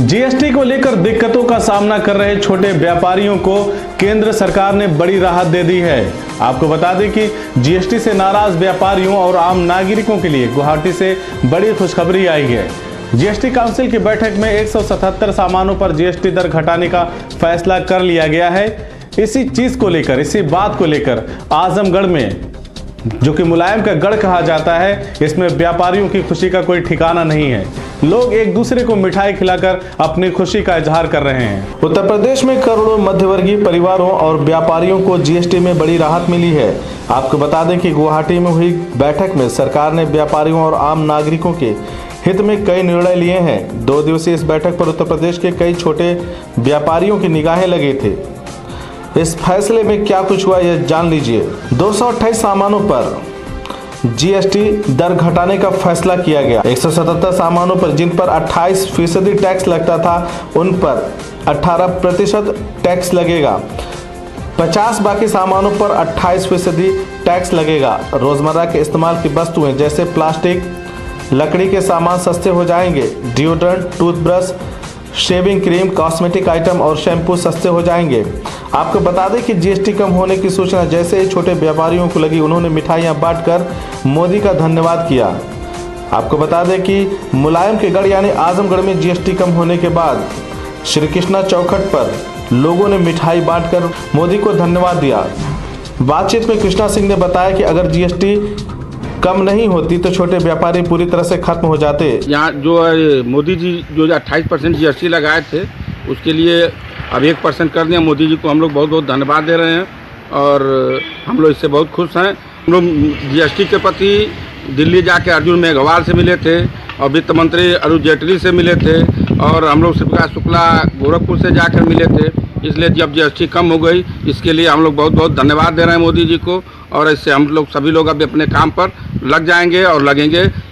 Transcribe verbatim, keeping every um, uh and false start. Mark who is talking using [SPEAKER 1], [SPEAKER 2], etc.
[SPEAKER 1] GST को लेकर दिक्कतों का सामना कर रहे छोटे व्यापारियों को केंद्र सरकार ने बड़ी राहत दे दी है। आपको बता दें कि जीएसटी से नाराज व्यापारियों और आम नागरिकों के लिए गुवाहाटी से बड़ी खुशखबरी आई है। जीएसटी काउंसिल की बैठक में एक सौ सतहत्तर सामानों पर जीएसटी दर घटाने का फैसला कर लिया गया है। इसी चीज को लेकर, इसी बात को लेकर आजमगढ़ में, जो कि मुलायम का गढ़ कहा जाता है, इसमें व्यापारियों की खुशी का कोई ठिकाना नहीं है। लोग एक दूसरे को मिठाई खिलाकर अपनी खुशी का इजहार कर रहे हैं। उत्तर प्रदेश में करोड़ों मध्यवर्गीय परिवारों और व्यापारियों को जीएसटी में बड़ी राहत मिली है। आपको बता दें कि गुवाहाटी में हुई बैठक में सरकार ने व्यापारियों और आम नागरिकों के हित में कई निर्णय लिए हैं। दो दिवसीय इस बैठक पर उत्तर प्रदेश के कई छोटे व्यापारियों की निगाहें लगी थी। इस फैसले में क्या कुछ हुआ यह जान लीजिए। दो सौ अट्ठाईस सामानों पर जीएसटी दर घटाने का फैसला किया गया। एक सौ सतहत्तर सामानों पर जिन पर अट्ठाईस फीसदी टैक्स लगता था, उन पर अठारह प्रतिशत टैक्स लगेगा। पचास बाकी सामानों पर अट्ठाईस फीसदी टैक्स लगेगा। रोजमर्रा के इस्तेमाल की वस्तुएं जैसे प्लास्टिक, लकड़ी के सामान सस्ते हो जाएंगे। Deodorant, toothbrush, shaving cream, cosmetic item और शैम्पू सस्ते हो जाएंगे। आपको बता दें कि जीएसटी कम होने की सूचना जैसे ही छोटे व्यापारियों को लगी, उन्होंने मिठाइयां बांटकर मोदी का धन्यवाद किया। आपको बता दें कि मुलायम के गढ़ यानी आजमगढ़ में जीएसटी कम होने के बाद श्री कृष्णा चौखट पर लोगों ने मिठाई बांटकर मोदी को धन्यवाद दिया। बातचीत में कृष्णा सिंह ने बताया कि अगर जीएसटी कम नहीं होती तो छोटे व्यापारी पूरी तरह से खत्म हो जाते।
[SPEAKER 2] यहाँ जो मोदी जी जो अट्ठाईस परसेंट जीएसटी लगाए थे, उसके लिए अब एक परसेंट कर दिया। मोदी जी को हम लोग बहुत बहुत धन्यवाद दे रहे हैं और हम लोग इससे बहुत खुश हैं। हम लोग जीएसटी के प्रति दिल्ली जाके अर्जुन मेघवाल से मिले थे और वित्त मंत्री अरुण जेटली से मिले थे और हम लोग शिवप्रकाश शुक्ला गोरखपुर से जाकर मिले थे। इसलिए जब जीएसटी कम हो गई, इसके लिए हम लोग बहुत बहुत धन्यवाद दे रहे हैं मोदी जी को और इससे हम लोग सभी लोग अभी अपने काम पर लग जाएंगे और लगेंगे।